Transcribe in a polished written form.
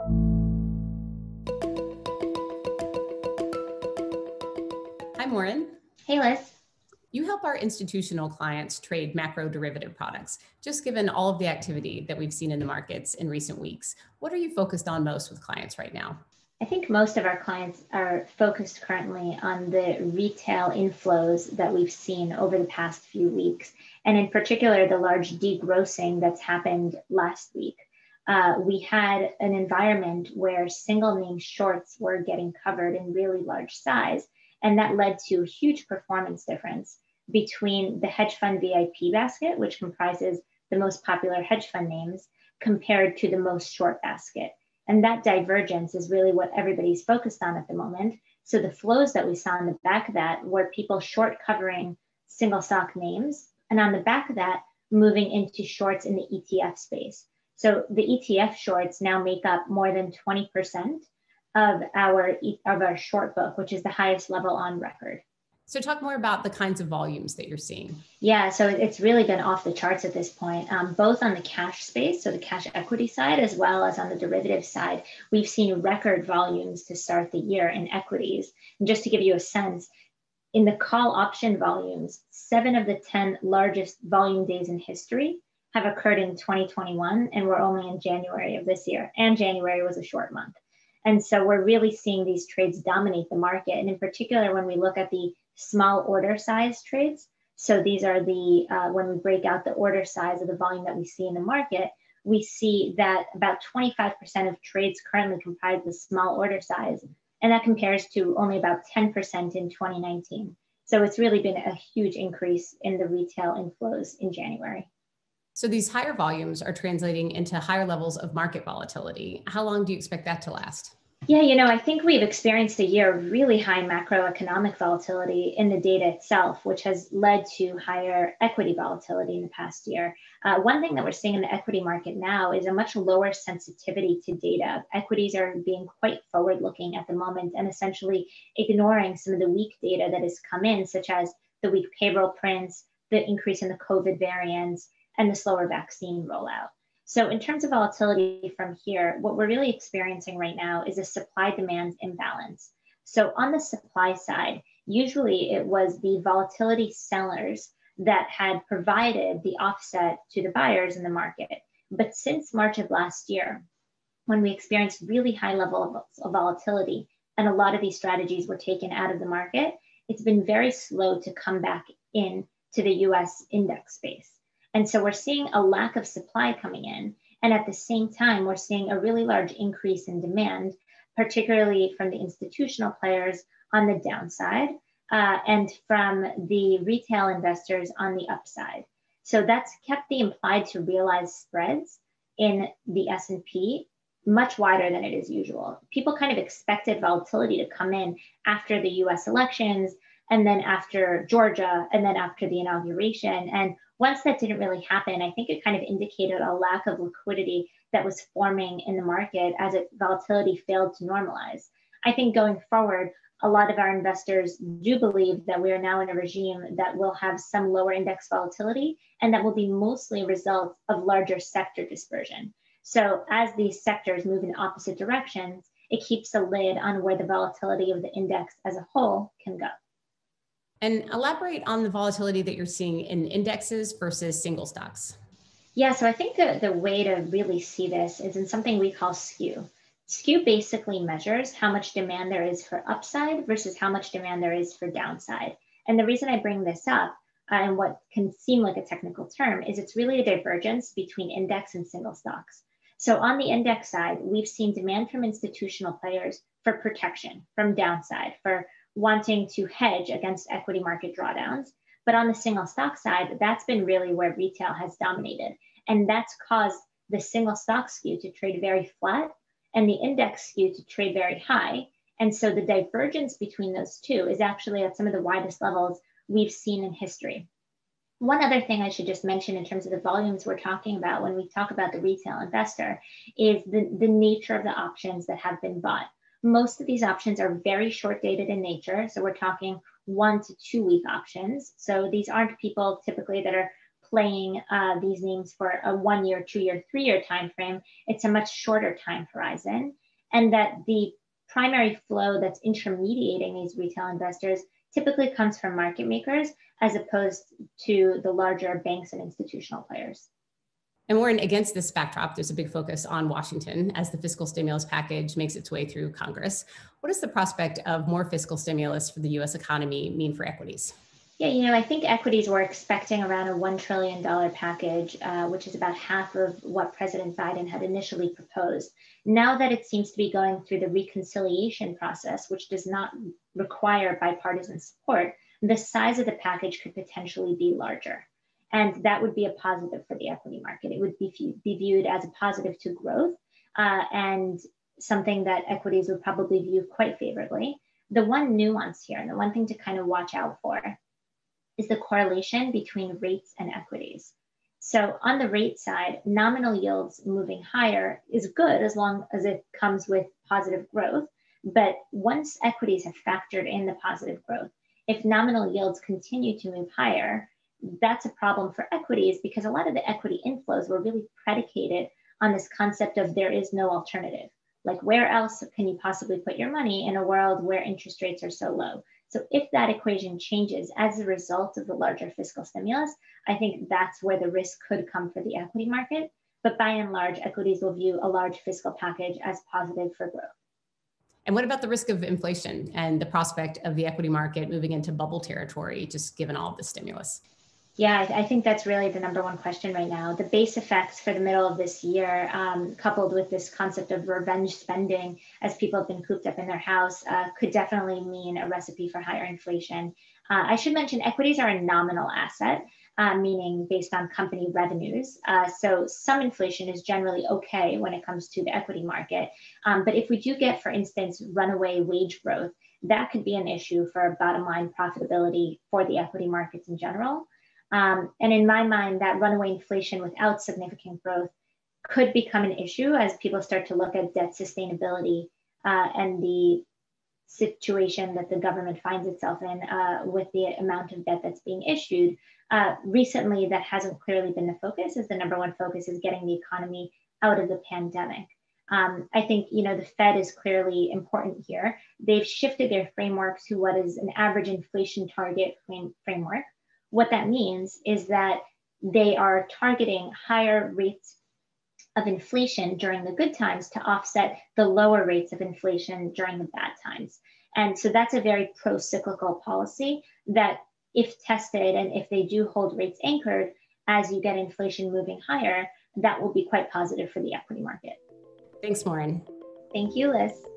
Hi, Moran. Hey, Liz. You help our institutional clients trade macro derivative products. Just given all of the activity that we've seen in the markets in recent weeks, what are you focused on most with clients right now? I think most of our clients are focused currently on the retail inflows that we've seen over the past few weeks, and in particular, the large degrossing that's happened last week. We had an environment where single name shorts were getting covered in really large size, and that led to a huge performance difference between the hedge fund VIP basket, which comprises the most popular hedge fund names, compared to the most short basket. And that divergence is really what everybody's focused on at the moment. So the flows that we saw in the back of that were people short covering single stock names, and on the back of that, moving into shorts in the ETF space. So the ETF shorts now make up more than 20% of our short book, which is the highest level on record. So talk more about the kinds of volumes that you're seeing. Yeah, so it's really been off the charts at this point, both on the cash space, so the cash equity side, as well as on the derivative side. We've seen record volumes to start the year in equities. And just to give you a sense, in the call option volumes, 7 of the 10 largest volume days in history have occurred in 2021, and we're only in January of this year. And January was a short month. And so we're really seeing these trades dominate the market. And in particular, when we look at the small order size trades, so these are the, when we break out the order size of the volume that we see in the market, we see that about 25% of trades currently comprise the small order size. And that compares to only about 10% in 2019. So it's really been a huge increase in the retail inflows in January. So these higher volumes are translating into higher levels of market volatility. How long do you expect that to last? Yeah, I think we've experienced a year of really high macroeconomic volatility in the data itself, which has led to higher equity volatility in the past year. One thing that we're seeing in the equity market now is a much lower sensitivity to data. Equities are being quite forward-looking at the moment and essentially ignoring some of the weak data that has come in, such as the weak payroll prints, the increase in the COVID variants, and the slower vaccine rollout. So in terms of volatility from here, what we're really experiencing right now is a supply-demand imbalance. So on the supply side, usually it was the volatility sellers that had provided the offset to the buyers in the market. But since March of last year, when we experienced really high level of volatility and a lot of these strategies were taken out of the market, it's been very slow to come back in to the US index space. And so we're seeing a lack of supply coming in. And at the same time, we're seeing a really large increase in demand, particularly from the institutional players on the downside and from the retail investors on the upside. So that's kept the implied to realized spreads in the S&P much wider than it is usual. People kind of expected volatility to come in after the US elections, and then after Georgia, and then after the inauguration. And once that didn't really happen, I think it kind of indicated a lack of liquidity that was forming in the market as volatility failed to normalize. I think going forward, a lot of our investors do believe that we are now in a regime that will have some lower index volatility, and that will be mostly a result of larger sector dispersion. So as these sectors move in opposite directions, it keeps a lid on where the volatility of the index as a whole can go. And elaborate on the volatility that you're seeing in indexes versus single stocks. Yeah, so I think the way to really see this is in something we call Skew. Skew basically measures how much demand there is for upside versus how much demand there is for downside. And the reason I bring this up, and what can seem like a technical term, is it's really a divergence between index and single stocks. So on the index side, we've seen demand from institutional players for protection from downside, for wanting to hedge against equity market drawdowns. But on the single stock side, that's been really where retail has dominated. And that's caused the single stock skew to trade very flat and the index skew to trade very high. And so the divergence between those two is actually at some of the widest levels we've seen in history. One other thing I should just mention in terms of the volumes we're talking about when we talk about the retail investor is the nature of the options that have been bought. Most of these options are very short dated in nature. So we're talking 1 to 2 week options. So these aren't people typically that are playing these names for a 1 year, 2 year, 3 year time frame. It's a much shorter time horizon, and that the primary flow that's intermediating these retail investors typically comes from market makers as opposed to the larger banks and institutional players. And Warren, against this backdrop, there's a big focus on Washington as the fiscal stimulus package makes its way through Congress. What does the prospect of more fiscal stimulus for the US economy mean for equities? Yeah, I think equities were expecting around a $1 trillion package, which is about half of what President Biden had initially proposed. Now that it seems to be going through the reconciliation process, which does not require bipartisan support, the size of the package could potentially be larger. And that would be a positive for the equity market. It would be viewed as a positive to growth and something that equities would probably view quite favorably. The one nuance here, and the one thing to kind of watch out for, is the correlation between rates and equities. So on the rate side, nominal yields moving higher is good as long as it comes with positive growth. But once equities have factored in the positive growth, if nominal yields continue to move higher, that's a problem for equities because a lot of the equity inflows were really predicated on this concept of there is no alternative. Like, where else can you possibly put your money in a world where interest rates are so low? So if that equation changes as a result of the larger fiscal stimulus, I think that's where the risk could come for the equity market. But by and large, equities will view a large fiscal package as positive for growth. And what about the risk of inflation and the prospect of the equity market moving into bubble territory, just given all of the stimulus? Yeah, I think that's really the number one question right now. The base effects for the middle of this year, coupled with this concept of revenge spending as people have been cooped up in their house, could definitely mean a recipe for higher inflation. I should mention equities are a nominal asset, meaning based on company revenues. So some inflation is generally okay when it comes to the equity market. But if we do get, for instance, runaway wage growth, that could be an issue for bottom line profitability for the equity markets in general. And in my mind, that runaway inflation without significant growth could become an issue as people start to look at debt sustainability and the situation that the government finds itself in with the amount of debt that's being issued. Recently, that hasn't clearly been the focus, as the number one focus is getting the economy out of the pandemic. I think, the Fed is clearly important here. They've shifted their framework to what is an average inflation target framework. What that means is that they are targeting higher rates of inflation during the good times to offset the lower rates of inflation during the bad times. And so that's a very pro-cyclical policy that, if tested and if they do hold rates anchored as you get inflation moving higher, that will be quite positive for the equity market. Thanks, Moran. Thank you, Liz.